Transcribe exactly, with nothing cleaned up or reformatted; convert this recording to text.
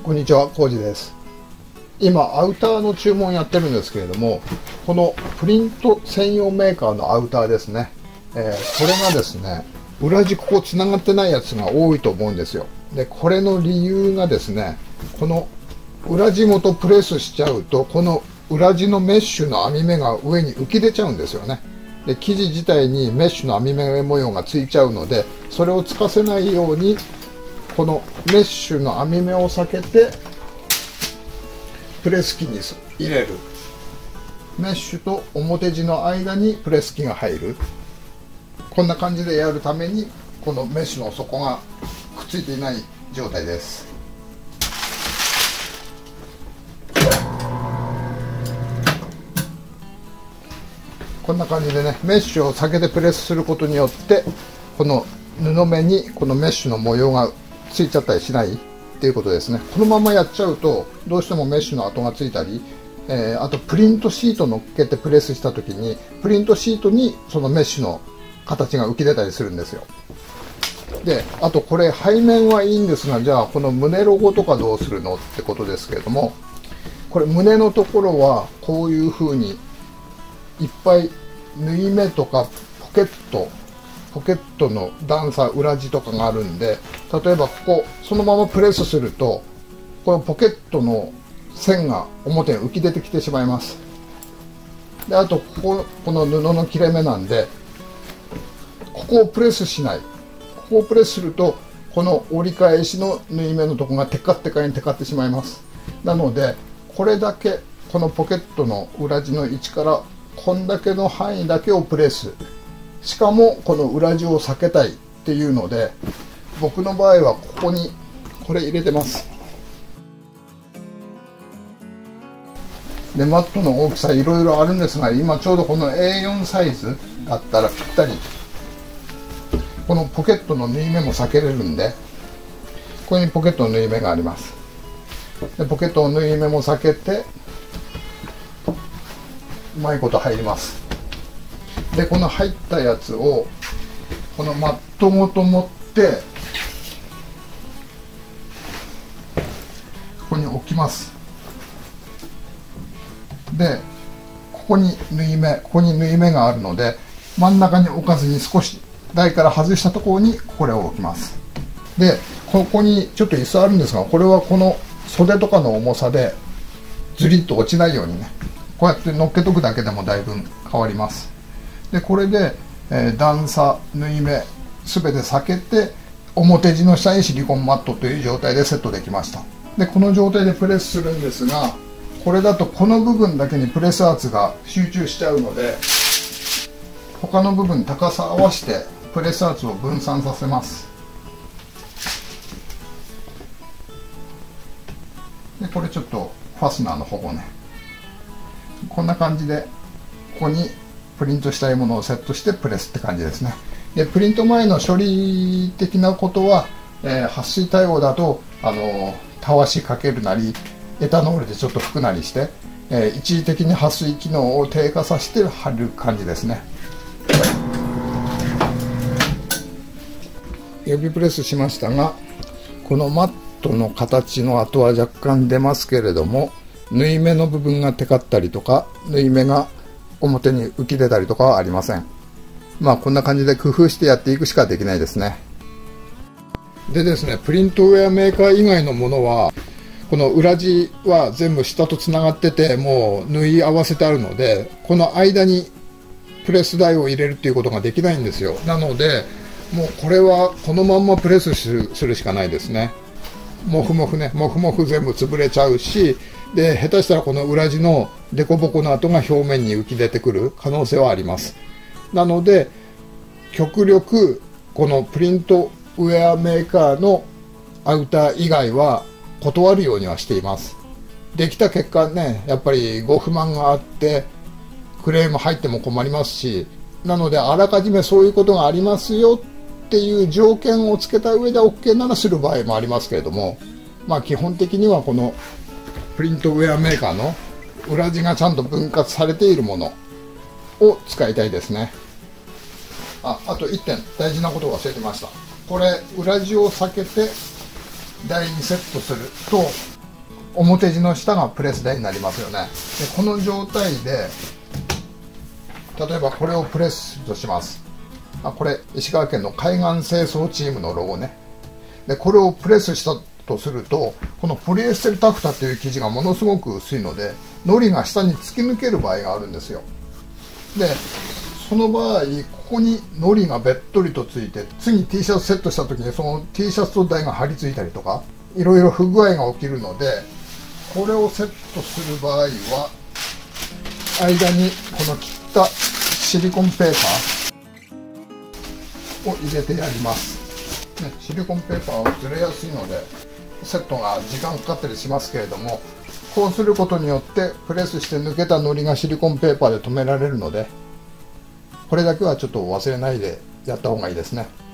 こんにちは、コウジです。今、アウターの注文やってるんですけれども、このプリント専用メーカーのアウターですね、えー、これがですね、裏地ここつながってないやつが多いと思うんですよ。で、これの理由がですね、この裏地ごとプレスしちゃうと、この裏地のメッシュの網目が上に浮き出ちゃうんですよね。で、生地自体にメッシュの網目模様がついちゃうので、それをつかせないように、このメッシュの網目を避けてプレス機に入れる。メッシュと表地の間にプレス機が入る。こんな感じでやるために、このメッシュの底がくっついていない状態です。こんな感じでね、メッシュを避けてプレスすることによって、この布目にこのメッシュの模様がついちゃったりしないっていうことですね。このままやっちゃうとどうしてもメッシュの跡がついたり、えー、あとプリントシート乗っけてプレスした時にプリントシートにそのメッシュの形が浮き出たりするんですよ。で、あとこれ背面はいいんですが、じゃあこの胸ロゴとかどうするのってことですけれども、これ胸のところはこういう風にいっぱい縫い目とかポケットポケットの段差裏地とかがあるんで、例えばここそのままプレスするとこのポケットの線が表に浮き出てきてしまいます。で、あとこここの布の切れ目なんで、ここをプレスしない。ここをプレスするとこの折り返しの縫い目のとこがテカテカにテカってしまいます。なのでこれだけこのポケットの裏地の位置からこんだけの範囲だけをプレス、しかもこの裏地を避けたいっていうので、僕の場合はここにこれ入れてます。で、マットの大きさいろいろあるんですが、今ちょうどこの エーよん サイズだったらぴったり、このポケットの縫い目も避けれるんで、ここにポケットの縫い目があります。で、ポケットの縫い目も避けてうまいこと入ります。で、この入ったやつをこのマットごと持ってここに置きます。で、ここに縫い目ここに縫い目があるので、真ん中に置かずに少し台から外したところにこれを置きます。で、ここにちょっと椅子あるんですが、これはこの袖とかの重さでズリッと落ちないようにね、こうやって乗っけとくだけでもだいぶ変わります。で、これで、えー、段差縫い目すべて避けて表地の下にシリコンマットという状態でセットできました。で、この状態でプレスするんですが、これだとこの部分だけにプレス圧が集中しちゃうので、他の部分高さ合わせてプレス圧を分散させます。で、これちょっとファスナーの保護ね、こんな感じでここにプリントしたいものをセットしてプレスって感じですね。で、プリント前の処理的なことは、えー、撥水対応だとあのたわしかけるなりエタノールでちょっと拭くなりして、えー、一時的に撥水機能を低下させて貼る感じですね。指プレスしましたが、このマットの形の跡は若干出ますけれども、縫い目の部分がテカったりとか縫い目が表に浮き出たりとかはありません。まあこんな感じで工夫してやっていくしかできないですね。でですね、プリントウェアメーカー以外のものはこの裏地は全部下とつながってて、もう縫い合わせてあるので、この間にプレス台を入れるっていうことができないんですよ。なのでもうこれはこのまんまプレスする、するしかないですね。モフモフね、モフモフ全部潰れちゃうし、で、下手したらこの裏地のデコボコの跡が表面に浮き出てくる可能性はあります。なので極力このプリントウェアメーカーのアウター以外は断るようにはしています。できた結果ね、やっぱりご不満があってクレーム入っても困りますし、なのであらかじめそういうことがありますよっていう条件をつけた上で OK ならする場合もありますけれども、まあ基本的にはこのプリントウェアメーカーの裏地がちゃんと分割されているものを使いたいですね。あ、あといってん大事なことを忘れてました。これ裏地を避けて台にセットすると表地の下がプレス台になりますよね。でこの状態で例えばこれをプレスとします。あ、これ石川県の海岸清掃チームのロゴね。でこれをプレスしたとすると、このポリエステルタフタという生地がものすごく薄いので、糊が下に突き抜ける場合があるんですよ。でその場合、ここに糊がべっとりとついて、次 T シャツセットした時にその T シャツと台が張り付いたりとか、いろいろ不具合が起きるので、これをセットする場合は間にこの切ったシリコンペーパーを入れてやります、ね、シリコンペーパーはずれやすいのでセットが時間かかったりしますけれども、こうすることによってプレスして抜けた糊がシリコンペーパーで留められるので、これだけはちょっと忘れないでやった方がいいですね。